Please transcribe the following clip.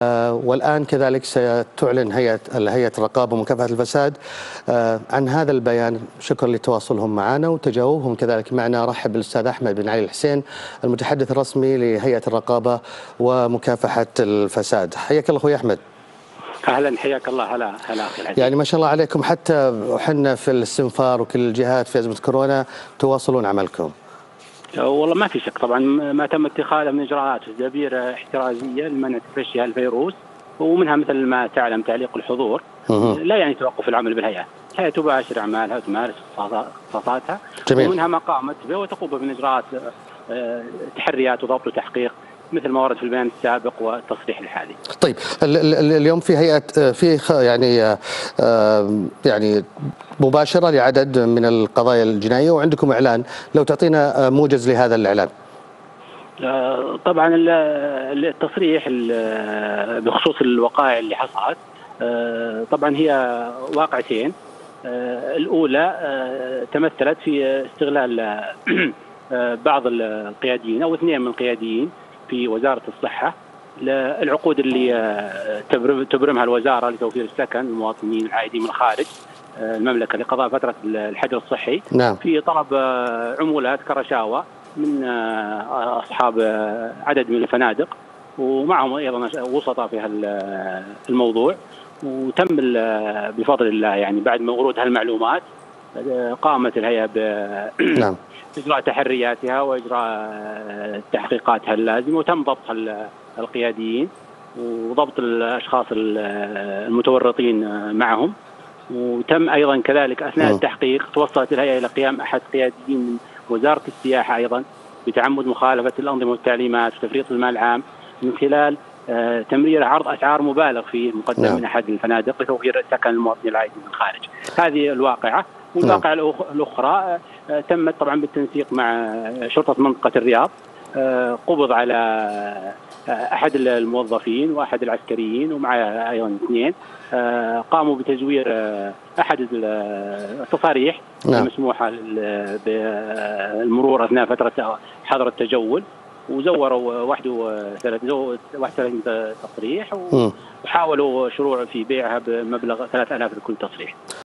والآن كذلك ستعلن هيئة الرقابة ومكافحة الفساد عن هذا البيان. شكرا لتواصلهم معنا وتجاوبهم كذلك معنا. رحب بالأستاذ أحمد بن علي الحسين المتحدث الرسمي لهيئة الرقابة ومكافحة الفساد. حياك الله أخوي أحمد. اهلا، حياك الله. هلا اخي العزيز. يعني ما شاء الله عليكم، حتى وحنا في الاستنفار وكل الجهات في أزمة كورونا تواصلون عملكم. والله ما في شك، طبعا ما تم اتخاذه من اجراءات وتدابير احترازيه لمنع تفشي الفيروس، ومنها مثل ما تعلم تعليق الحضور. لا يعني توقف العمل بالهيئه، الهيئه تباشر اعمالها وتمارس اختصاصاتها، ومنها ما قامت به وتقوم من اجراءات تحريات وضبط وتحقيق مثل ما ورد في البيان السابق والتصريح الحالي. طيب اليوم في هيئة يعني مباشرة لعدد من القضايا الجنائية وعندكم إعلان، لو تعطينا موجز لهذا الإعلان. طبعا التصريح بخصوص الوقائع اللي حصلت، طبعا هي واقعتين. الأولى تمثلت في استغلال بعض القياديين أو اثنين من القياديين في وزارة الصحة العقود اللي تبرمها الوزارة لتوفير السكن للمواطنين العائدين من خارج المملكة لقضاء فترة الحجر الصحي. نعم. في طلب عمولات كرشاوى من أصحاب عدد من الفنادق، ومعهم أيضا وسطاء في الموضوع. وتم بفضل الله يعني بعد ما ورود هالمعلومات قامت الهيئة نعم. إجراء تحرياتها وإجراء تحقيقاتها اللازمة، وتم ضبط القياديين وضبط الأشخاص المتورطين معهم. وتم أيضا كذلك أثناء التحقيق توصلت الهيئة إلى قيام أحد قياديين من وزارة السياحة أيضا بتعمد مخالفة الأنظمة والتعليمات وتفريط المال العام من خلال تمرير عرض أسعار مبالغ فيه مقدم من أحد الفنادق لتوفير سكن المواطنين العائدين من الخارج. هذه الواقعة. والواقعة الأخرى تمت طبعا بالتنسيق مع شرطة منطقة الرياض. قبض على أحد الموظفين وأحد العسكريين ومعه أيضا اثنين قاموا بتزوير أحد التصاريح المسموحة بالمرور أثناء فترة حظر التجول، وزوروا 31 تصريح وحاولوا شروع في بيعها بمبلغ 3000 لكل تصريح.